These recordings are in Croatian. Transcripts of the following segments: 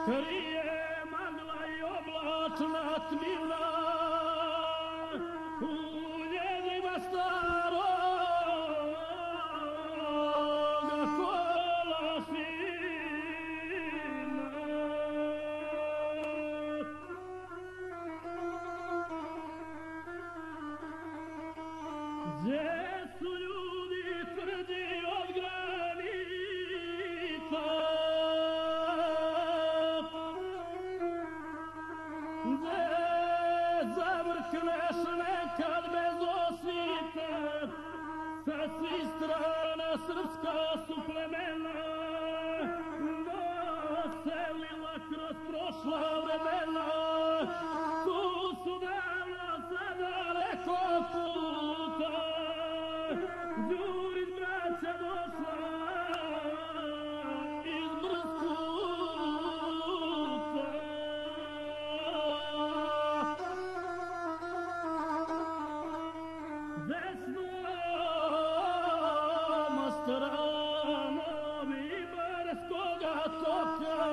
Krije magla i oblačna tmina u njenima staroga kolašina. Gdje su ljudi tvrdi od granica, gdje zavrkneš nekad bez osvite, sa svih strana srpska su plemena doselila kroz prošla vremena. Tu su davno sada neko puta Đurić braća došla iz Brskuca. Desnom stranom Ibarskoga toka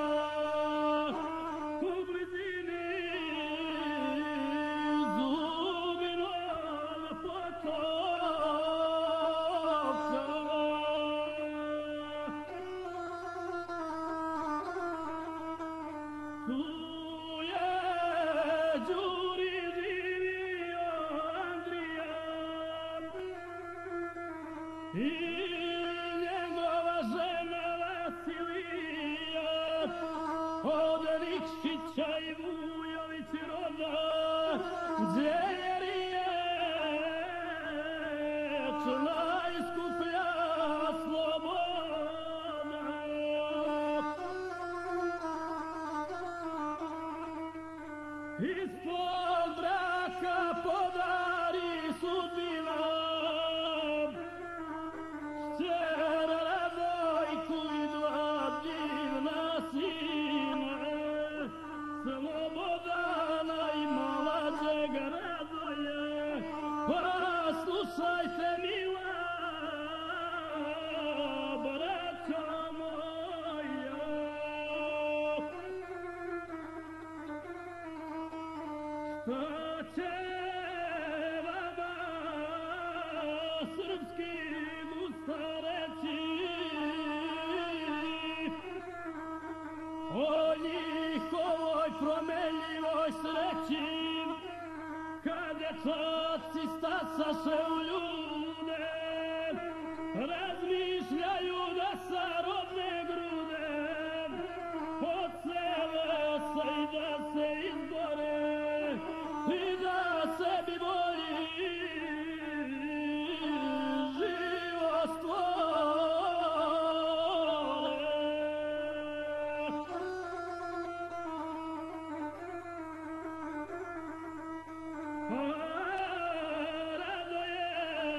u blizini Zubinog potoka. Tu je Đuri živio Andrija i njegova žena Vasilija, od Nikšića i Vujović roda, gdje je riječ najskuplja sloboda. Ispod braka podari sudbina kćera Radojku i dva divna sina, Slobodana i mlađeg Radoje. Pa slušajte mila braćo moja, šta će vama srpski Gusta reći o njihovoj promenljivoj sreći, kad dječaci stasaše u ljude, razmišljaju da sa rodne grude odsele se i da se izbore i da sebi bolji život stvore. Radoje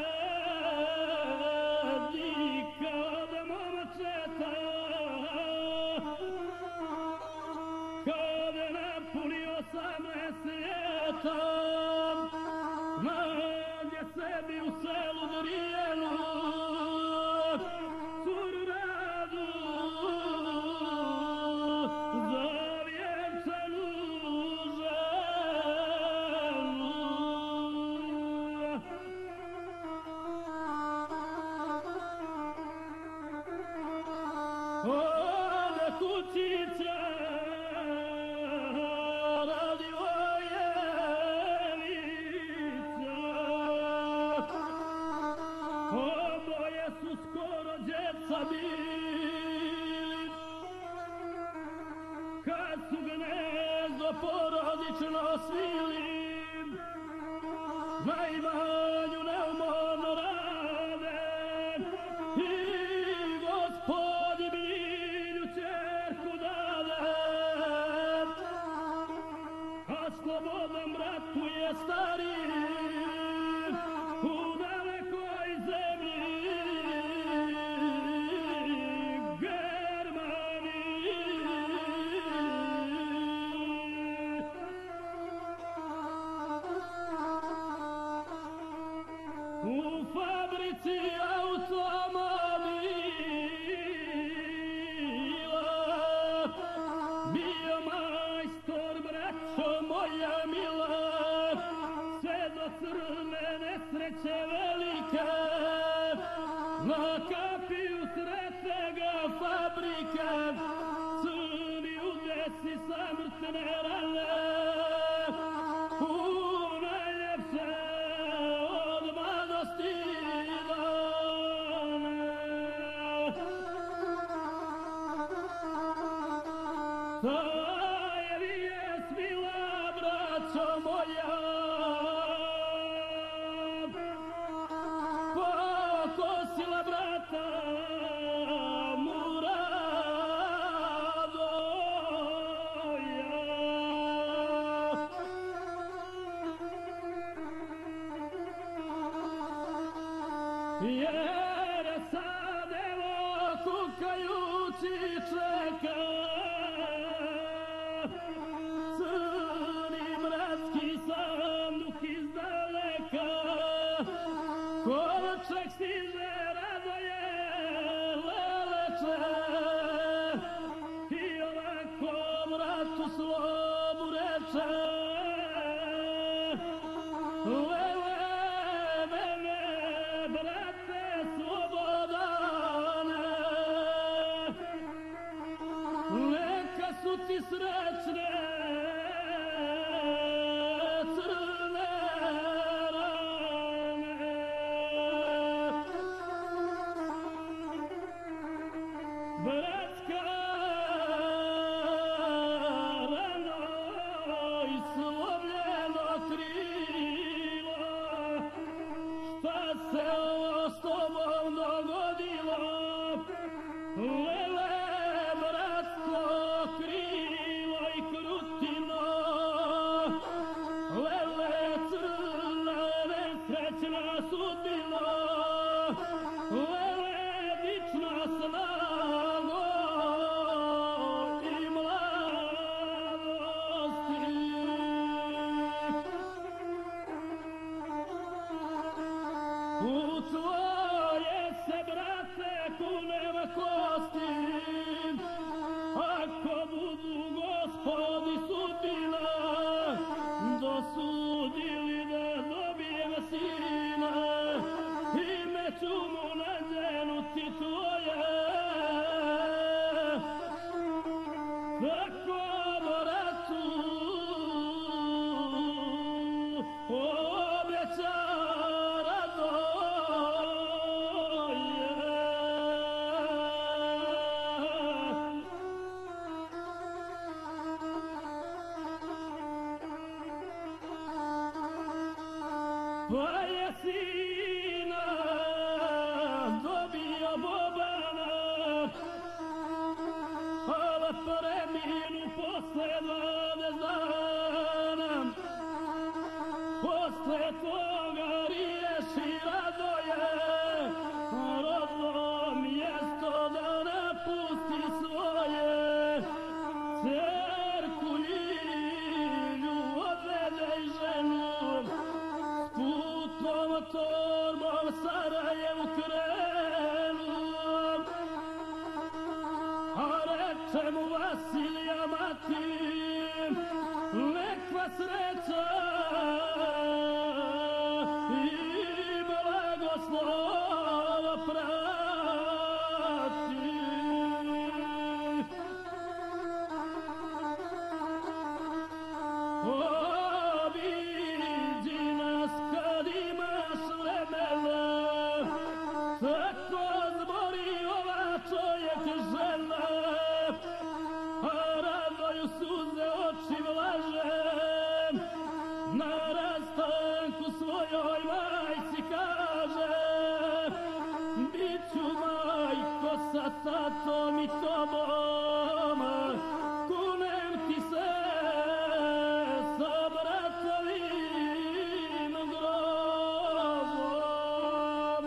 dika od momčeta, kad napuni 18 ljeta, nađe sebi u selu Drijenu curu Radu za vjenčanu ženu. Od kućića Radivojevića, oboje su skoro djeca bili, kad su gnezdo porodično svili, na imanju neumorno rade i Gospodi Milju ćerku dade, a Slobodan bratu je stariji u dalekoj zemlji Germaniji. U fabrici automobila bio na kapi usred tega fabrike, crni udesi samrtne rane, u najljepše od mladosti dane. Ta je vijest bila, braćo moja, pokosila brata jer sad evo kukajući čeka crni mratski sanduk iz daleka, kolčak stiže Radoje leleče i ovako vratu slobu reče: neka su ti srećne crne rane. Bratska rano i slomljeno krilo, šta se ovo s tobom dogodilo? Lele, bratsko krilo i krutino, lele, crna nesrećna sudbino, lele, dična snago i mladosti. U tvoje se, brate, kunem kosti, ako budu Gospodi sudbina dosudili da dobijem sina, ime ću mu nadjenuti tvoje. Tako bratu obeća pa je sina dobio Bobana, ali preminu posle 20 dana. Posle toga riješi Radoje rodno mjesto da napusti svoje, cerku Ljilju odvede i ženu, putnom torbom Sarajevu krenu, a reče mu Vasilija mati: nek vas sreća i blagoslova prati. Obiđi nas kad imaš vremena, tako zbori ova čovjek žena, a Radoju suze oči vlaže, na rastanku svojoj majci kaže: biću majko sa tatom i tobom, kunem ti se sa bratovim grobom.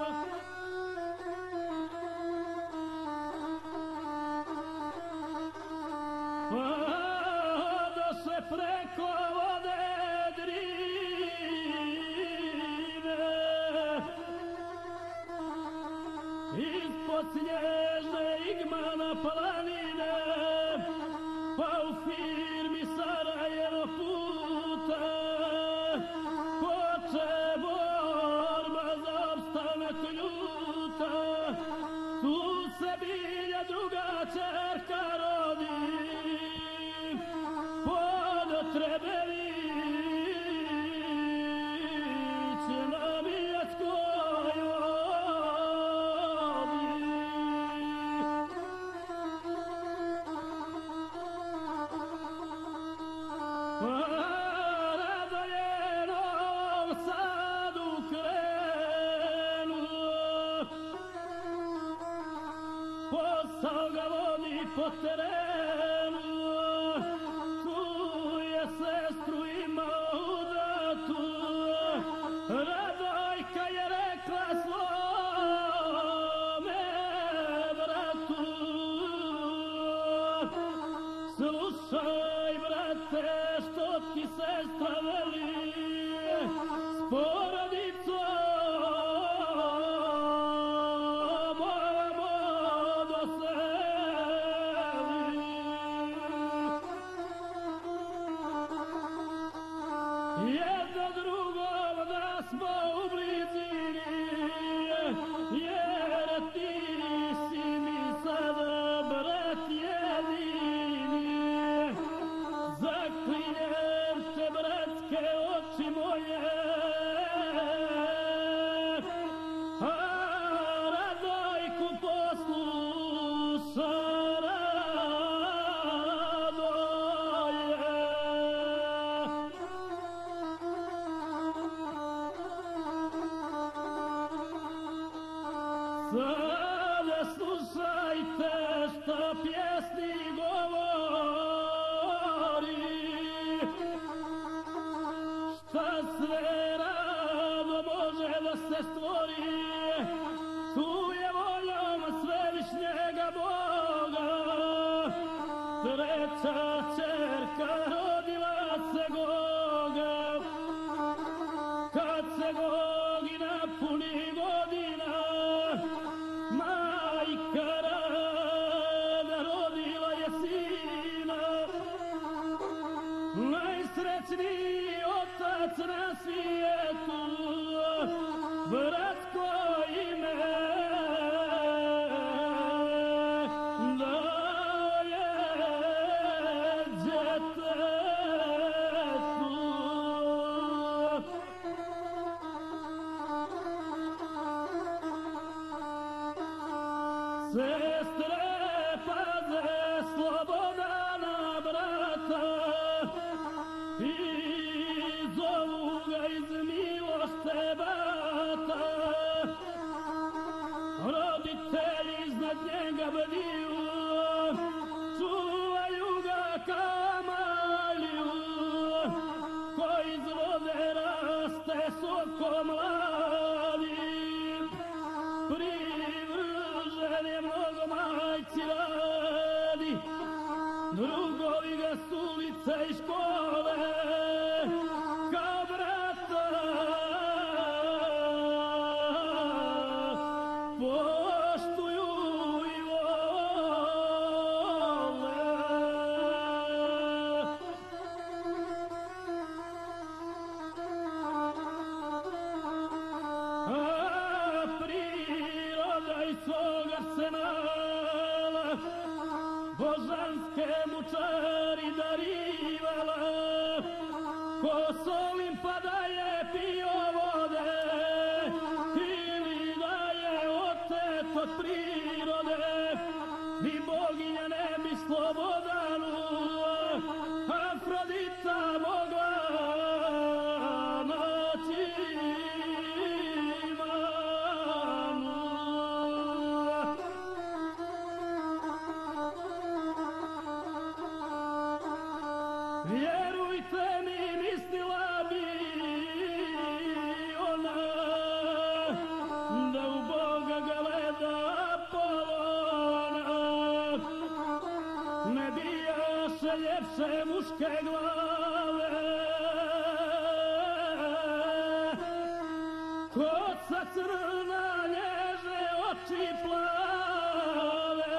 Odoše preko vode Drine, ispod snježne Igmana planine, pa u firmi Sarajevo puta poče borba za opstanak ljuta. po terenu, tu je sestru imao udatu, Radojka je rekla svome bratu, slušaj brate što ti sestra veli, s porodicom jedno drugom da smo u blizini, jer ti si mi sada brat jedini. Zaklinjem te bratske oči moje, a Radojku posluša Radoje. Sada slušajte šta pjesnik govori, šta sve rado može da se stvori, tu je voljom svevišnjega Boga. Treća ćerka rodila se Goga, kad se Gogi napuni godina, majka Rada rodila je sina. Najsrećniji otac na svijetu, bratko ime daje djetetu. Sestre paze Slobodana brata i zovu ga iz milošte bata. Roditelji iznad njega bdiju, čuvaju ga kamalju, koji iz vode raste sokom mladim. Privržen je mnogo majci Radi, drugovi ga s ulice i škole kao brata poštuju i vole. A priroda iz svog arsenala božanske mučari darivala, ko s Olimpa da je pio vode ili da je otet od prirode, ni boginja ne bi Slobodanu Afrodita mogla naći manu. Vjerujte mi, mislila bi ona da u Boga gleda Apolona, ne bijaše ljepše muške glave, koca crna, nježne oči plave,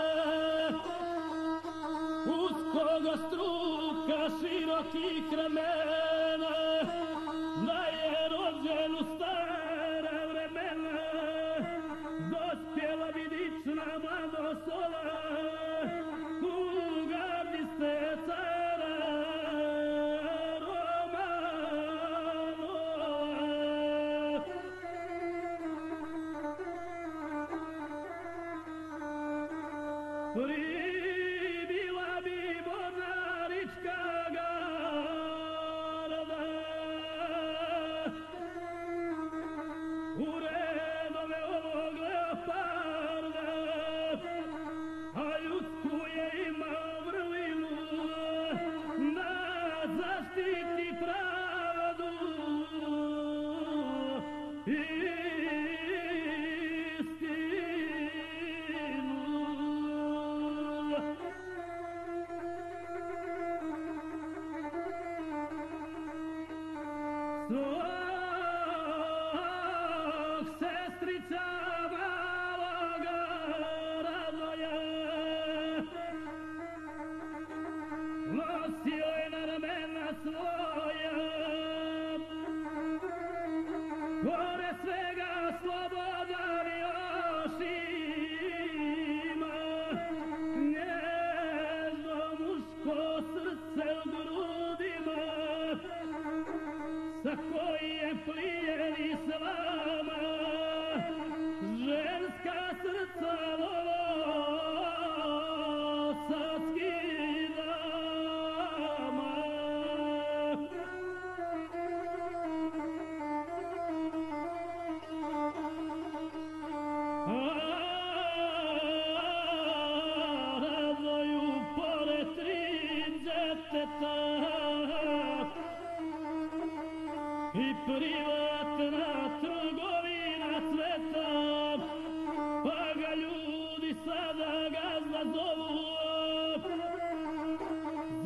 uskoga struka širokih ramena, da je rođen u stara vremena, dospjela vidična mladosola, u gardi ste cara Romanova. Pribila bi Mornarička garda u redove ovog leoparda, a ljudsku je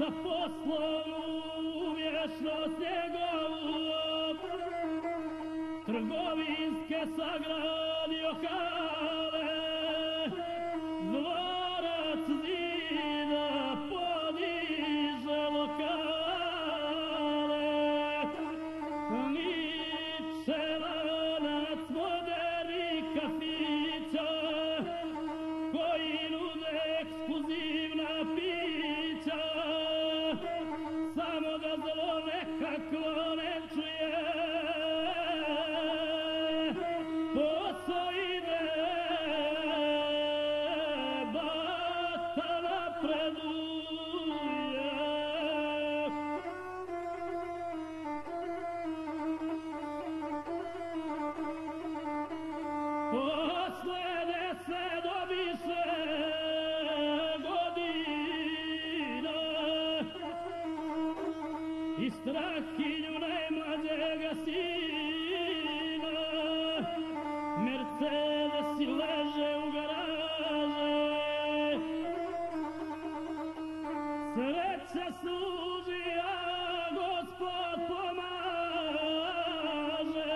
poslovnu vješnost njegovu, trgovinske sagradio hale, dvorac zida podiže lokale, niče lanac modernih kafića koji nude ekskluzivna pića, samo da zlo nekako ne čuje. Posao ide, bata napreduje. Posle 10 dobiše godina i strahinju najmlađega sina, Mercedesi leže u garaže, sreća služi, a Gospod pomaže.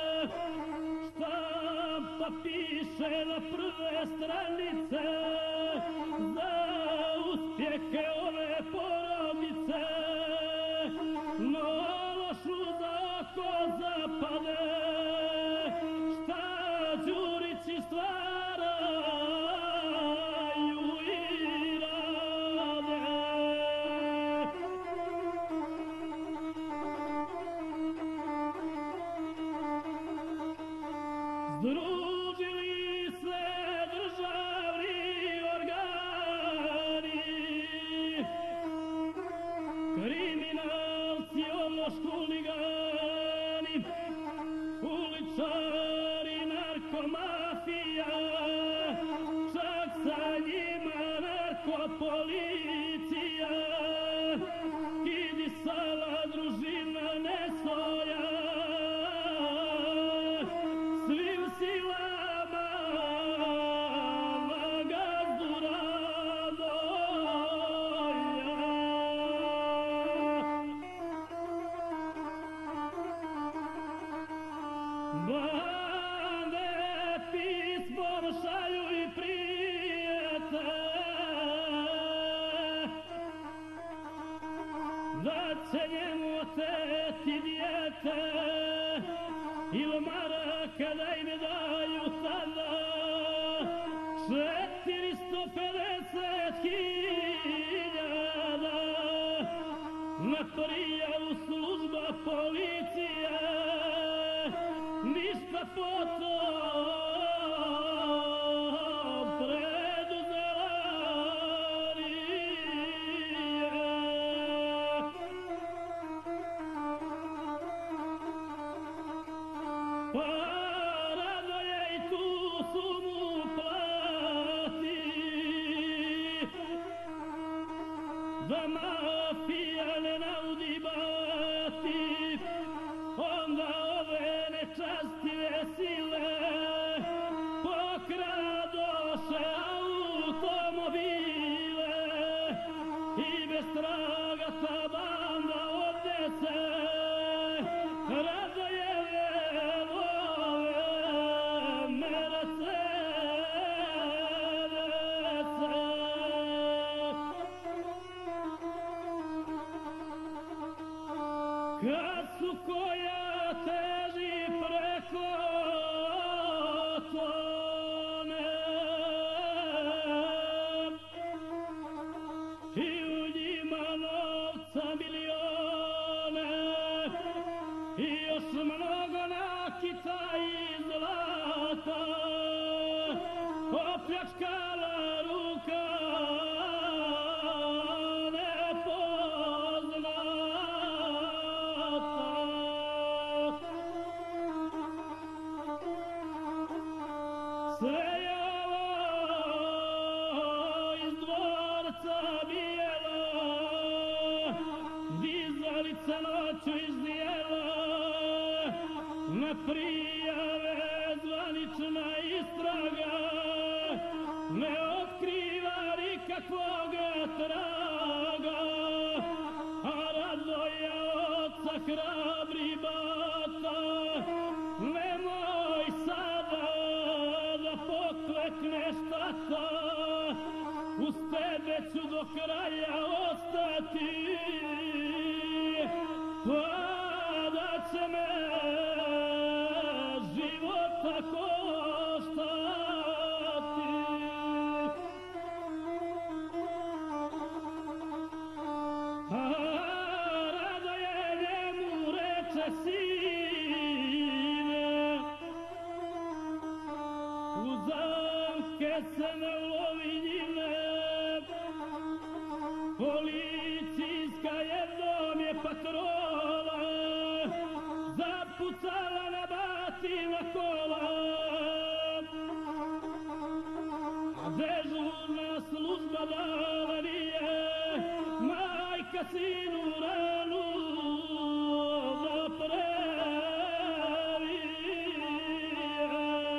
Štampa piše na prve stranice za uspjehe ove porodice, no lošu za oko zapade. Šta Đurići stvaraju i rade. Združili se državni organi, kriminalci, ološ huligani, uličari, narkomafija, čak sa njima narkopolicija, kidisala družina Nesoja, svim silama na gazdu Radoja. Bande pismom šalju i prijete da će njemu oteti dijete, ili maraka da im daju tada 450.000 na prijavu služba policije, ništa potom preduzela nije. Pa Radoje i tu sumu plati, da mafija ne naudi bati, onda ove nečastive sile pokradoše automobile i bez traga ta banda odnese Radojeve vove Mercedese. Kasu koja teži preko tone i u njima novca milione i još mnogo nakita i zlata, opljačkala ruka sve je ovo iz dvorca bijela, dizalica noću iznijela, na prijave zvanična istraga ne otkriva nikakvog traga. rata, uz tebe ću do kraja ostati, pa da će me života koštati. A Radoje njemu reče sine, u zamke se ne lovi njime, policijska jednom je patrola zapucala na batina kola, a dežurna služba dala nije majka sinu ranu da previje.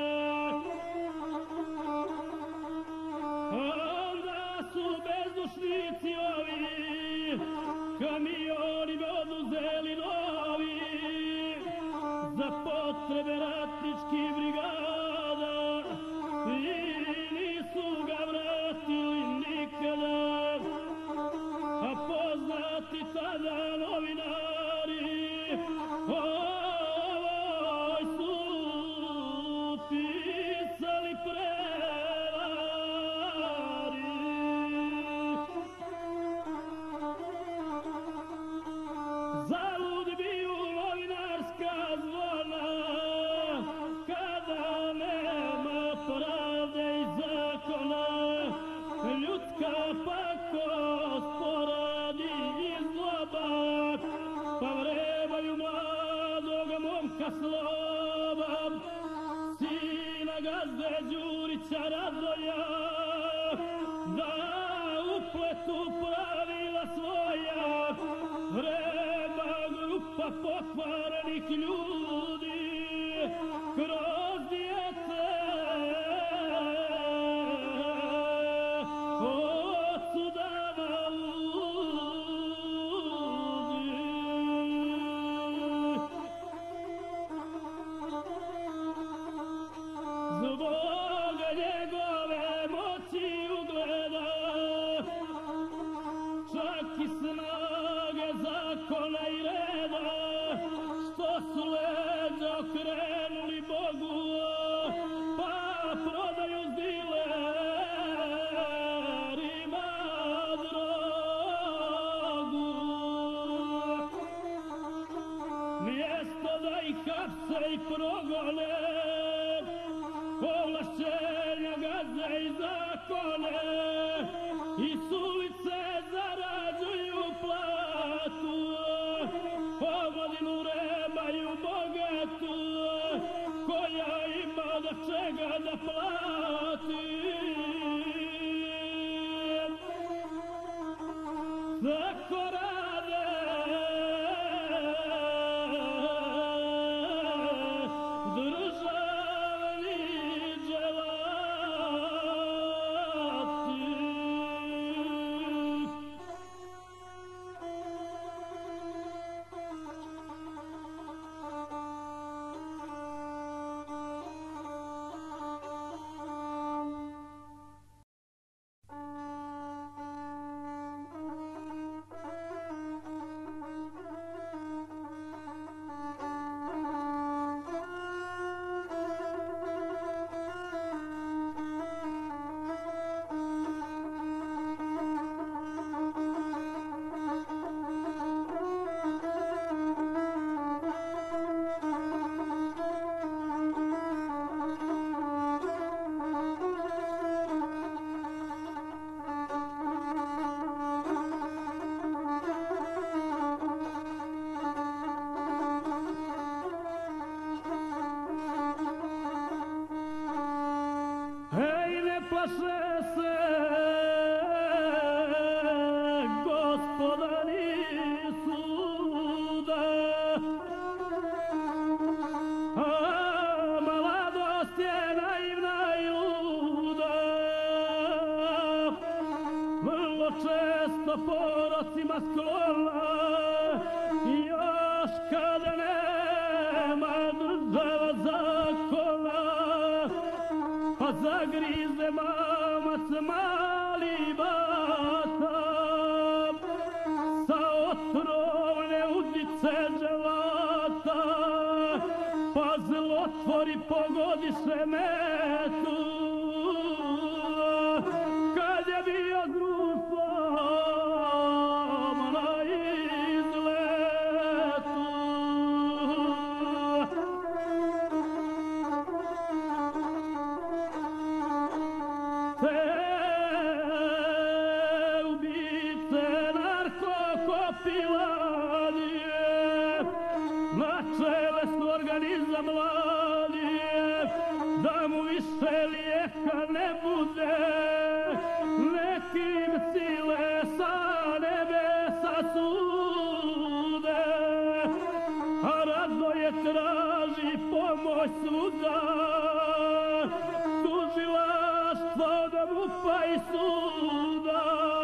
Onda su bezdušnici ovi kamioni oduzeli novi za potrebe ratničkih brigada i nisu ga vratili nikada. A poznati tada novinari o ovoj su pisali prevari. Zalud biju novinarska zvona kada nema pravde i zakona, ljudska pakost poradi i zloba, pa vrebaju mladog momka sloba, sina gazde Đurića Radoja, da upletu pravila svoja vreba grupa pokvarenih ljudi kroz djece ocu dana ludi. Zbog njegove moći ugleda, čak i snage zakona i reda, što su leđa okrenuli Bogu, pa prodaju dilerima drogu. Mjesto da ih hapse i progone, ovlašćenja gaze i zakone, i s ulice zarađuju platu, omladinu rebaju bogatu, koja ima do čega da plati. Tako rade državni dželati. Plaše se Gospoda ni suda, a mladost je naivna i luda, vrlo često porocima sklona, još kada nema država zakona, pa pa zagrize mamac mali bata, sa otrovne udice želata, pa zlotvori pogodiše metu, kad je bio društvom na izletu. Te ubice narkokopiladije, na čelesnu organizam mladije, da mu više lijeka ne bude, nekim sile sa nebesa sude, a Radoje traži pomoć svuda, tužilaštvo da MUP-a i suda,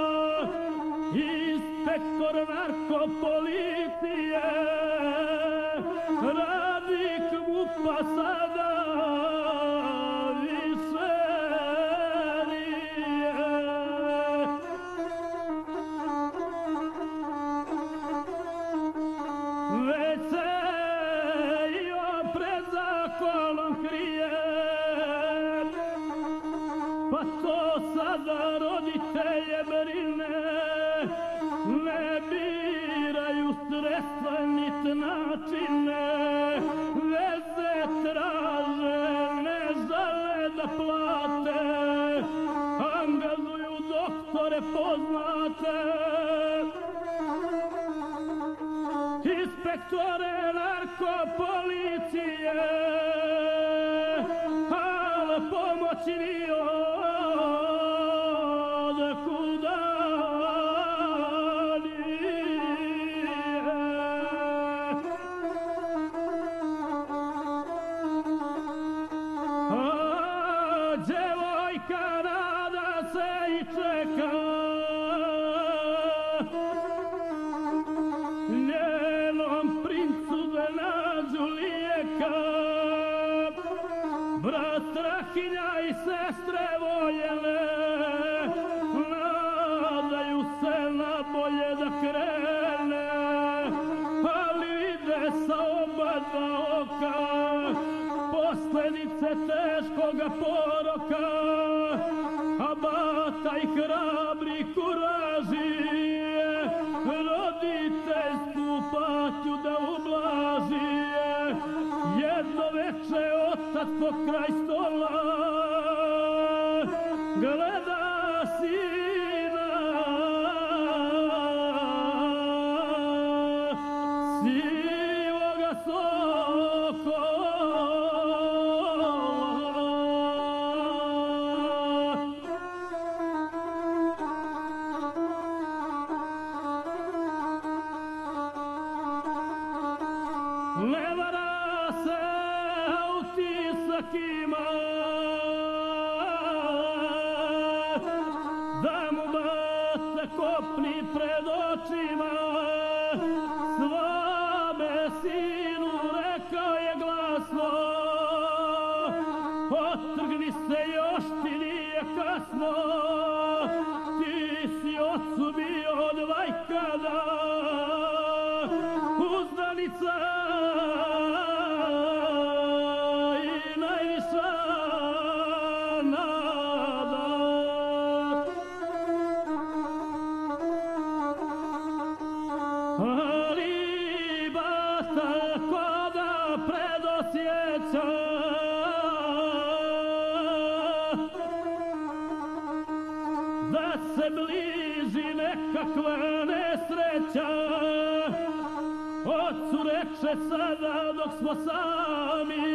inspektor narkopolicije, radnik MUP-a sada više nije. Već se i on pred zakonom krije, pa to sada roditelje brine, ne biraju sredstva nit načine, veze traže, ne žele da plate, angažuju doktore poznate, inspektore narkopolicije, ali pomoći ni od kuda nije. A djevojka nada se i čeka, njenom princu da nađu lijeka, brat Strahinja i sestre voljene, nadaju se na bolje da krene, ali vide sa oba dva oka posljedice teškoga poroka, a bata i hrabri kuražije roditeljsku patnju da ublažije. Jedno veče otac pokraj stola gleda sina, sivoga sokola. Ne vara se, a utisak ima da mu bata kopni pred očima. Svome sinu rekao je glasno, otrgni se, još ti nije kasno, ti si ocu bio od vajkada uzdanica i najviša nada. Ali bata koda predosjeća, da se bliži nekakva nesreća, ocu reče sada dok smo sami,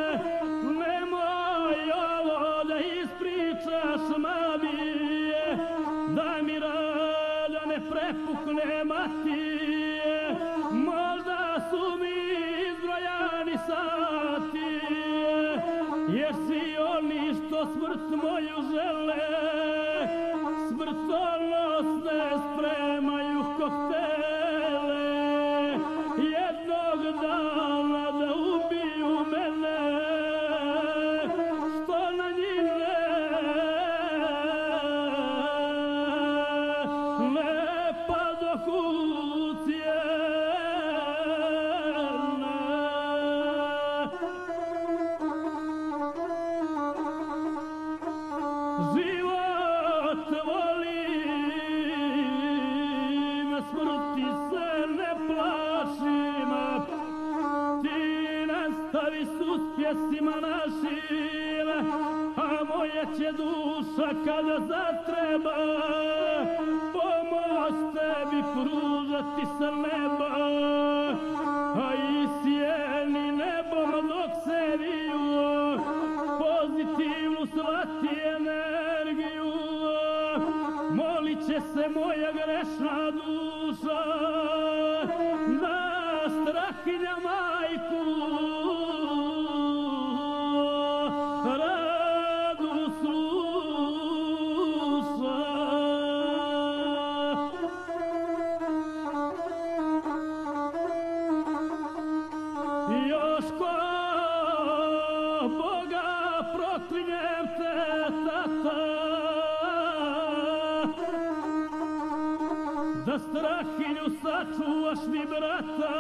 nemoj ovo da ispričaš mami, da mi rada ne prepukne mati, možda su mi izbrojani sati, jer si oni što smrt moju žele, smrtonosne spremaju koktele, jednog dana da ubiju mene, što na njih ne pjesima našim, a moja će duša kada zatreba pomoć tebi pružati sa neba, a i sjeni nebom dok se viju pozitivnu slati energiju. Molit će se moja grešna duša da strahinja majku radu sluša. Još ko Boga proklinjem te, tata, da strahinju sačuvaš mi, brata,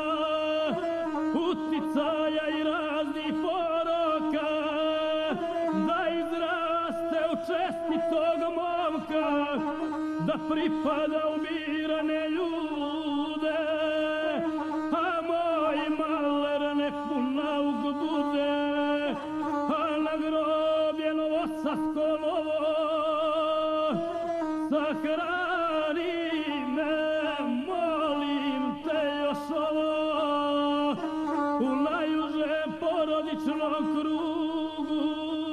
uticaja i raznih poroka, da izraste u čestitog momka, da pripada u birane ljude, a moj maler nek mu nauk bude, a na grobje novosadsko novo sahrani me, molim te još ovo, u najužem porodičnom krugu,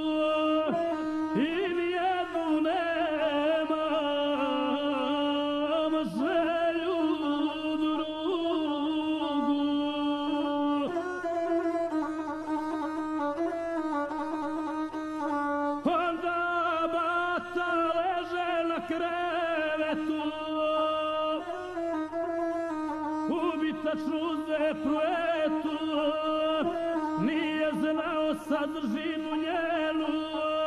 i nijednu nemam želju drugu. Onda bata leže na krevetu, ubita čuze pruetu, nije znao sadržinu njenu,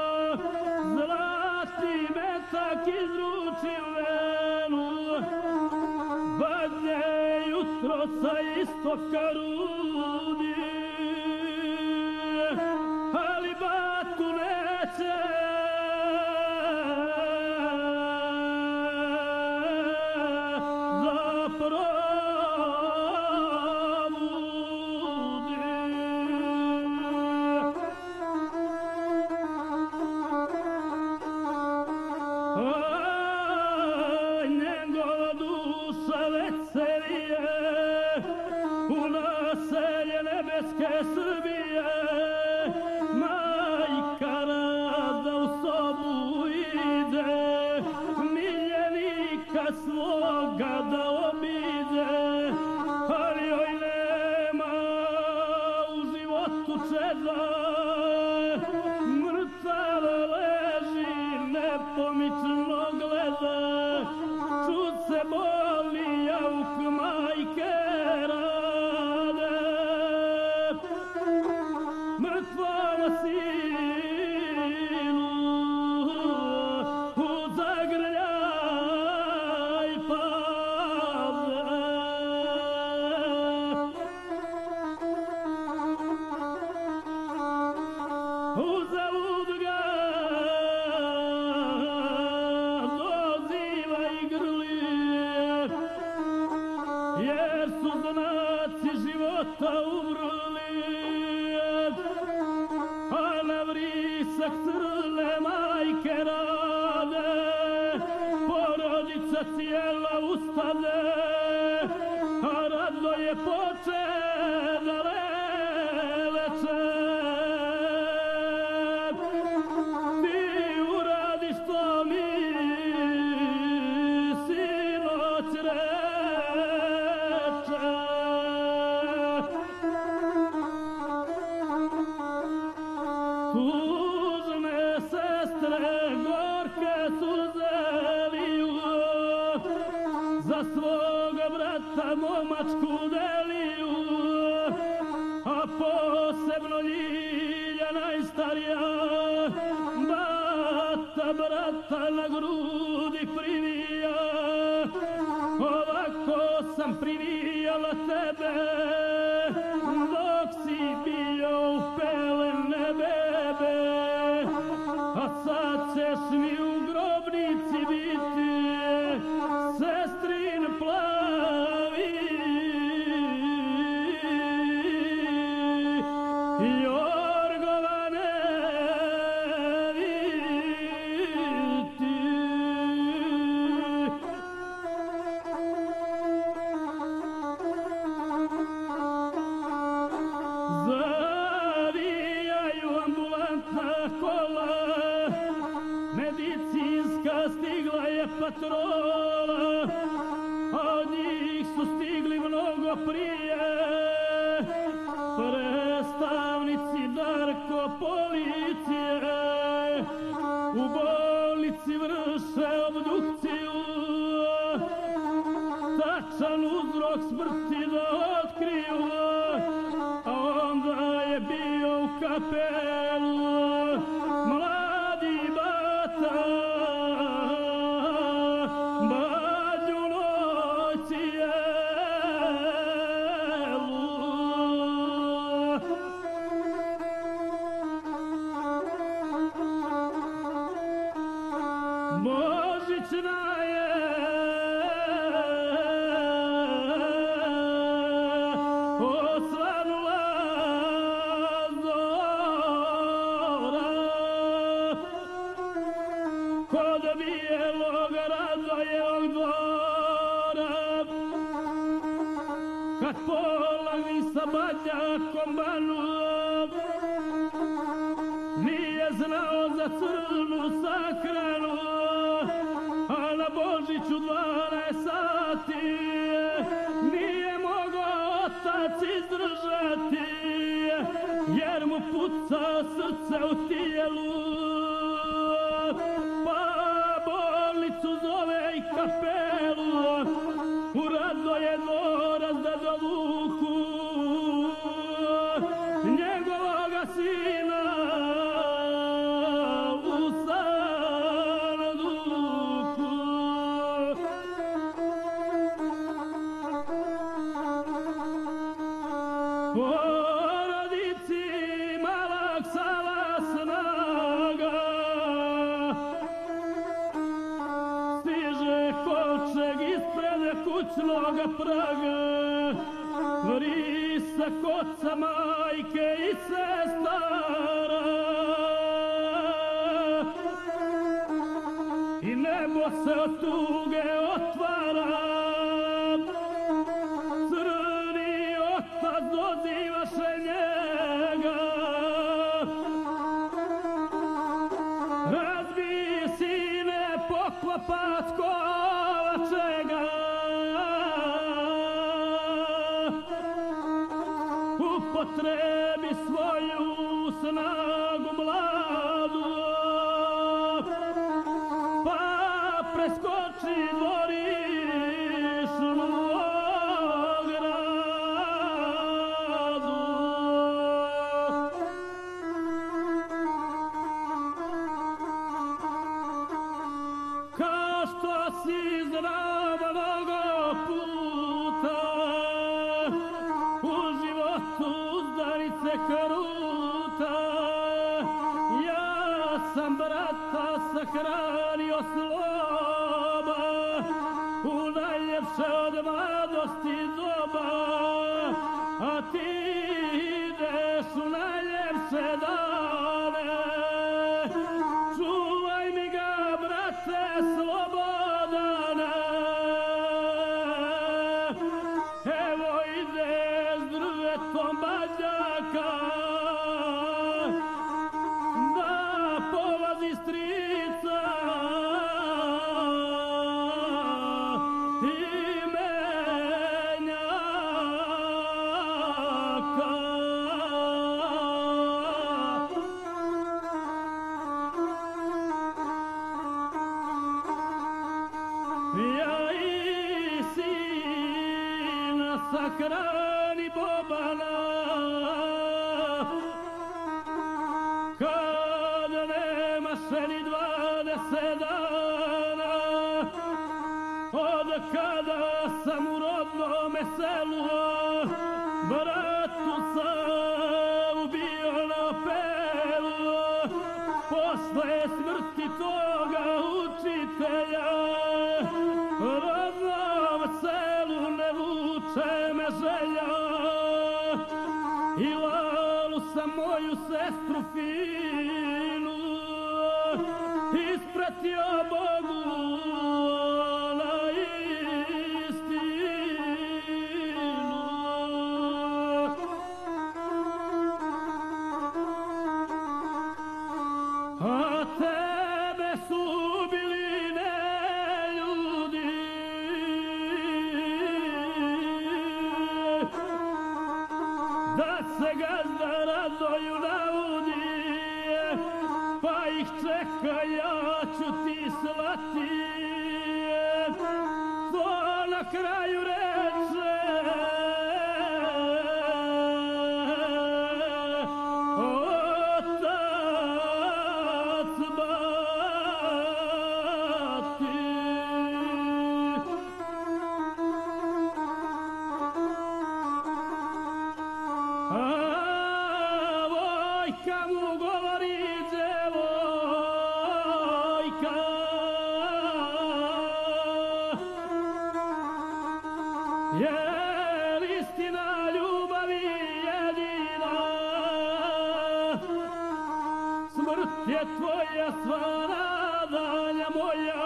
zlati metak izruči u venu, badnje jutro sa istoka rudi, ali batu neće da probudi. Njegova duša veselije u naselje nebeske Srbije, majka rada u sobu ide, miljenika svoga da obide, ali joj nema u životu čeda, mrtav leži nepomično gleda, čud se boli jauk majke rade, mrtvom sinu u zagrljaj pade. Uzalud ga doziva i grli, jer su znaci života umrli, a na vrisak crne majke rade, porodica cijela ustade, a radno je poče da leleče. Ti uradi što mi sinoć reče. Tužne sestre gorke suze liju, za svoga brata momačku deliju, a posebno Ljilja najstarija, bata brata na grudi privija. Ovako sam privijala tebe dok si bio u pelene bebe, a sad ćeš mi u grobnici biti sestrin plavi jorgo medicinska stigla je patrola, a od njih su stigli mnogo prije predstavnici narko policije. U bolnici vrše obdukciju, tačan uzrok smrti da otkriju, a onda je bio u kapelu mladi bata Badnju noć cijelu. Božićna je osvanula zora kod bijelog Radojevog dvora, kad polagni sa Badnjakom Banu, nije znao za crnu sahranu, a na Božiću 12 sati nije mogao otac izdržati, jer mu puca srce u tijelu. Pa bolnicu zove i kapelu, u Radoje dvorac da dovuku njegovoga sina u sanduku. Porodici malak sala snaga stiže kovčeg ispred kućnoga praga, vrisak oca, majke i sestara, i nebo se od tuge otvara. Crni otac dozivaše njega, razbij sine poklopac kovačega, upotrebi svoju snagu mladu, pa preskoči dvorišnu ogradu. Kao što si znao mnogo puta u životu uzdarice kruta, ja sam brata sahranio sloba u najljepše od mladosti doba, a ti ideš u najljepše dane. Čuvaj mi ga, brate Slobodane, evo ide s drvetom Badnjaka, da polazi strica i menjaka. Ja i sina sahrani Bobana, kada nemaše ni 20 dana, od kada sam u rodnome selu bratu sam ubio na pelu. Posle smrti toga učitelja rodnom selu ne vuče me želja, i Lalu sam moju sestru finu ispratio Bogu na istinu. A tebe neka ja ću ti slati, to na kraju reče otac bati. A vojka mu govori djevojka, jer istina ljubavi jedina, smrt je tvoja sva nadanja moja,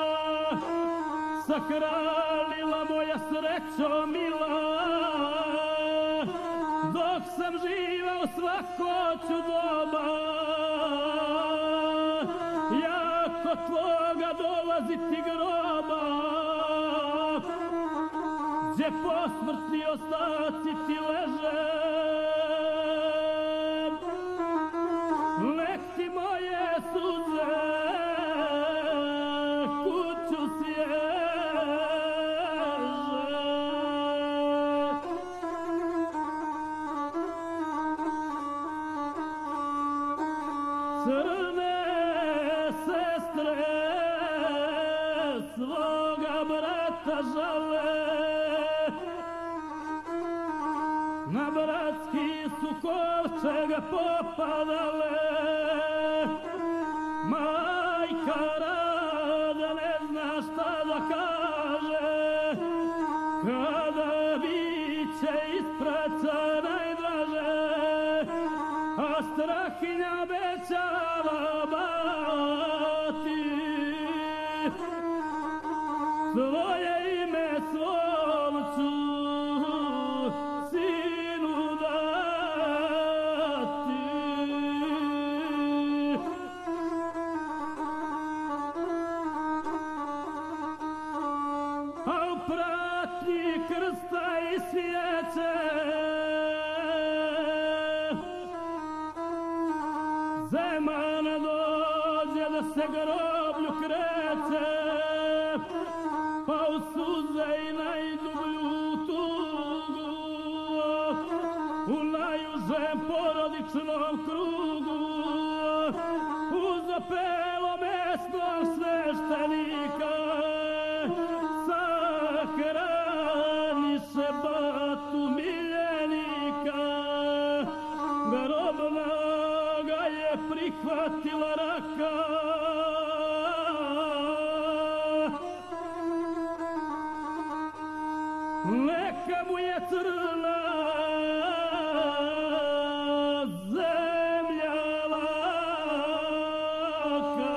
sakralila moja srećo mila, dok sam živa u svako ću doba, ja kod tvoga dolaziti groba, gdje posmrtni ostaci ti leže, nek ti moje suze kuću sježe. Crne sestre svoga brata žale, na bratski su kovčega popadale, majka rada ne zna šta da kaže, kada biće ispraca najdraže, a strahinja obećava bati, svoje ime svom ću sinu dati. A u pratnji krsta i svijeće Zeman dođe da se groblju kreće, pa u suze i najdublju tugu, u najužem porodičnom krugu, uz apelo mesnog sveštenika, sahraniše batu miljenika, grobna prihvatila raka, neka mu je crna zemlja laka.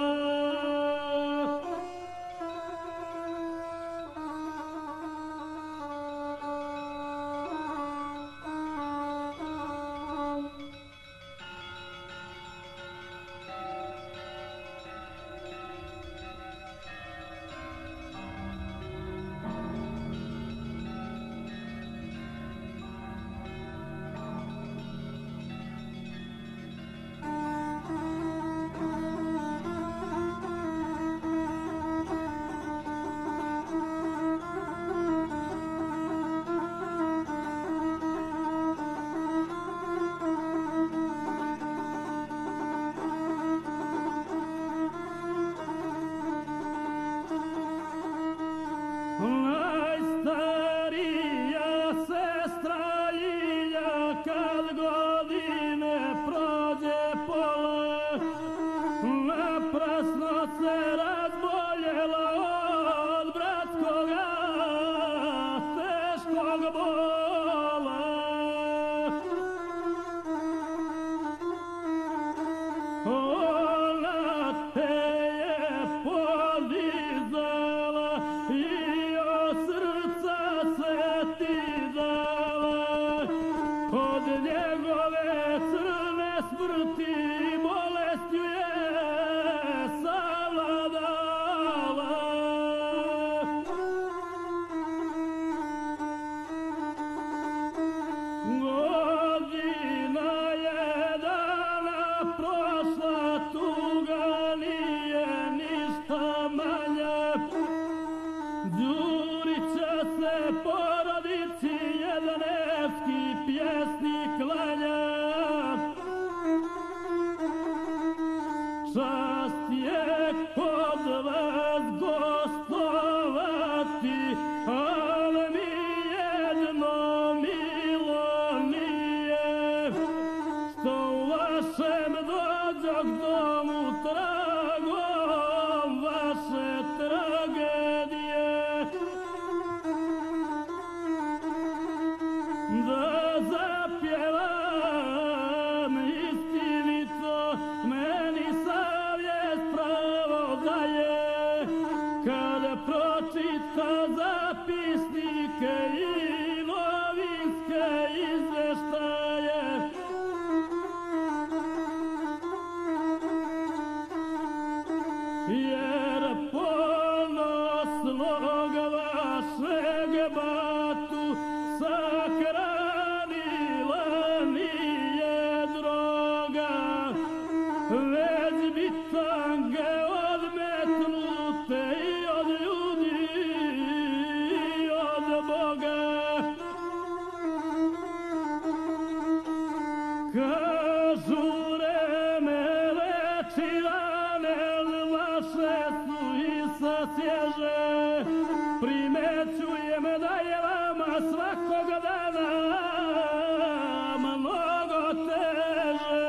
smrti bolestju je savladala. manje. Đurića se porodici jedan evski pjesnik klanja. Čast je kod vas gostovati, ali mi jedno milo nije, što u vašem dođog domu tragom vaše tragedije. Da zapjevam istinito, meni savjest pravo daje, kada pročita zapisnike i novinske izveštaje. Jer ponosnog vašeg batu sahranila nije droga, već bitange odmetnute i od ljudi i od Boga. Kažu vreme leči rane, vaše su i sasježe, primećujem da je vama svakog dana mnogo teže.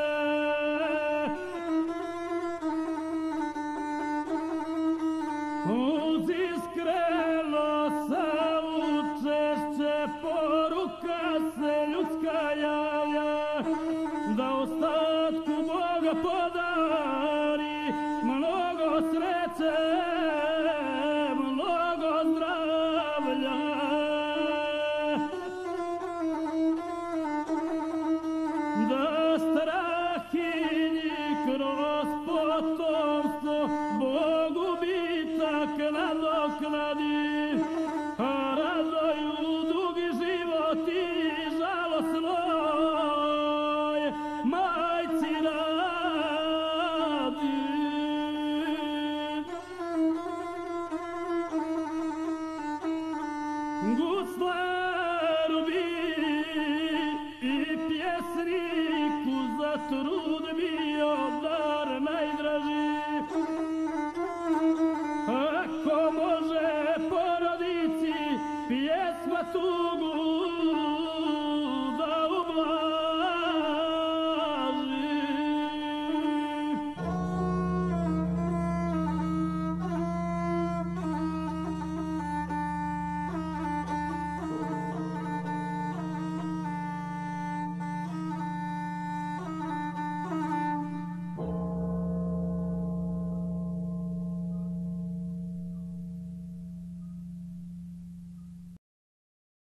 Uz iskreno saučešće poruka se ljudska javlja, da ostatku Boga podari mnogo sreće, mnogo zdravlja. Da strahinji kroz potomstvo Bogu bitak nadoknadi,